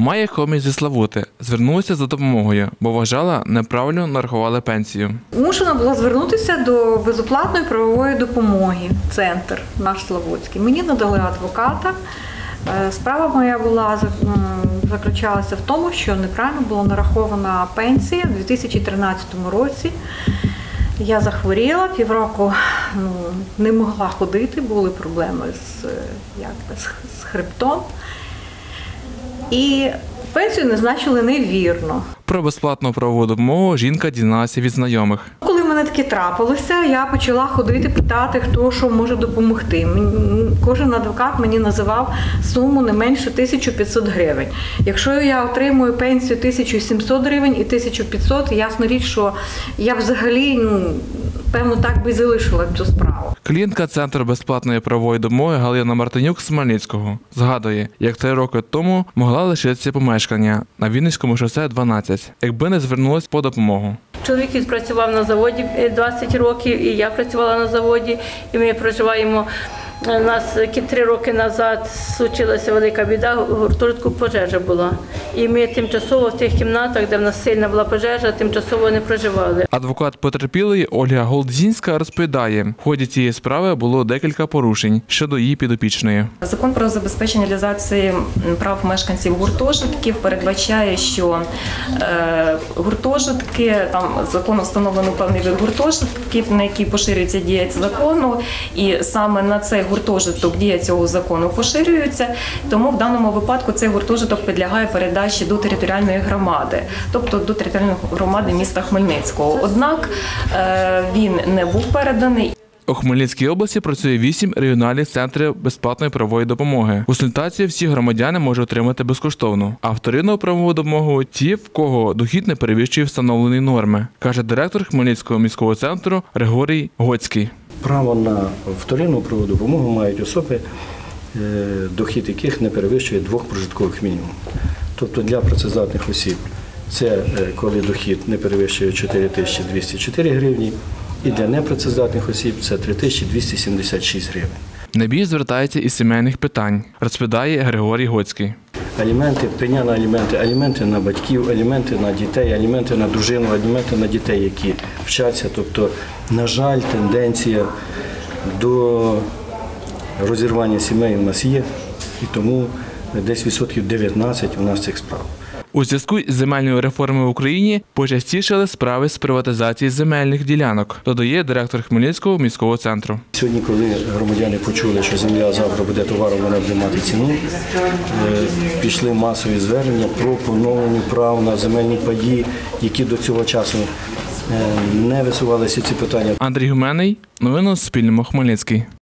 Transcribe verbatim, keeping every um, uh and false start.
Має хомі зі Славути. Звернулася за допомогою, бо вважала, неправильно нарахували пенсію. Змушена була звернутися до безоплатної правової допомоги, центр наш Славутський. Мені надали адвоката. Справа моя була заключалася в тому, що неправильно була нарахована пенсія у дві тисячі тринадцятому році. Я захворіла, півроку ну, не могла ходити, були проблеми з, як, з хребтом. І пенсію назначили невірно. Про безплатну правову допомогу жінка дізналася від знайомих. Коли мене таке трапилося, я почала ходити, питати, хто що може допомогти. Кожен адвокат мені називав суму не менше тисяча п'ятсот гривень. Якщо я отримую пенсію тисячу сімсот гривень і тисячу п'ятсот, ясно річ, що я взагалі, ну, певно, так би і залишила цю справу. Клієнтка Центру безплатної правової допомоги Галина Мартинюк з Хмельницького згадує, як три роки тому могла лишитися помешкання на Вінницькому шосе дванадцять, якби не звернулася по допомогу. Чоловік відпрацював на заводі двадцять років, і я працювала на заводі, і ми проживаємо. У нас три роки назад случилася велика біда, в гуртожитку пожежа була. І ми тимчасово в тих кімнатах, де в нас сильна була пожежа, тимчасово не проживали. Адвокат потерпілої Ольга Голдзінська розповідає, в ході цієї справи було декілька порушень щодо її підопічної. Закон про забезпечення реалізації прав мешканців гуртожитків передбачає, що е, гуртожитки, там законом встановлено певний вид гуртожитків, на які поширюється дія закону, і саме на цей гуртожиток дія цього закону поширюється, тому в даному випадку цей гуртожиток підлягає передачі до територіальної громади, тобто до територіальної громади міста Хмельницького. Однак він не був переданий. У Хмельницькій області працює вісім регіональних центрів безплатної правової допомоги. Консультації всі громадяни можуть отримати безкоштовно. А вторинну правову допомогу – ті, в кого дохід не перевищує встановлені норми, каже директор Хмельницького міського центру Григорій Гоцький. Право на вторинну правову допомогу мають особи, дохід яких не перевищує двох прожиткових мінімумів. Тобто для працездатних осіб це коли дохід не перевищує чотири тисячі двісті чотири гривні, і для непрацездатних осіб це три тисячі двісті сімдесят шість гривень. Найбільше звертається із сімейних питань, розповідає Григорій Гоцький. Аліменти, пеня на аліменти, аліменти на батьків, аліменти на дітей, аліменти на дружину, аліменти на дітей, які вчаться. Тобто, на жаль, тенденція до розірвання сімей у нас є, і тому десь відсотків дев'ятнадцять у нас цих справ. У зв'язку з земельною реформою в Україні почастішали справи з приватизації земельних ділянок, додає директор Хмельницького міського центру. Сьогодні, коли громадяни почули, що земля завтра буде товаром, вона буде мати ціну, пішли масові звернення про поновлення прав на земельні паї, які до цього часу не висувалися ці питання. Андрій Гуменний, новини на Суспільному, Хмельницький.